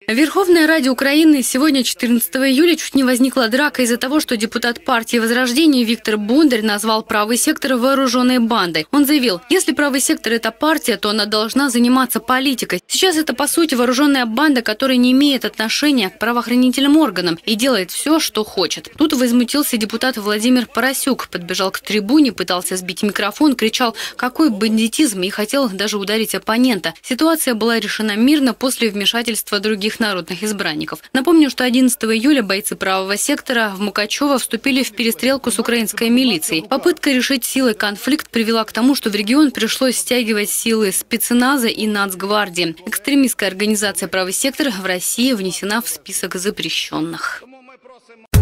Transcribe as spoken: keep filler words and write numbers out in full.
Верховная Рада Украины сегодня, четырнадцатого июля, чуть не возникла драка из-за того, что депутат партии Возрождения Виктор Бондарь назвал правый сектор вооруженной бандой. Он заявил, если правый сектор – это партия, то она должна заниматься политикой. Сейчас это, по сути, вооруженная банда, которая не имеет отношения к правоохранительным органам и делает все, что хочет. Тут возмутился депутат Владимир Поросюк, подбежал к трибуне, пытался сбить микрофон, кричал «какой бандитизм» и хотел даже ударить оппонента. Ситуация была решена мирно после вмешательства других народных избранников. Напомню, что одиннадцатого июля бойцы правого сектора в Мукачево вступили в перестрелку с украинской милицией. Попытка решить силой конфликт привела к тому, что в регион пришлось стягивать силы спецназа и Нацгвардии. Экстремистская организация «Правый сектор» в России внесена в список запрещенных.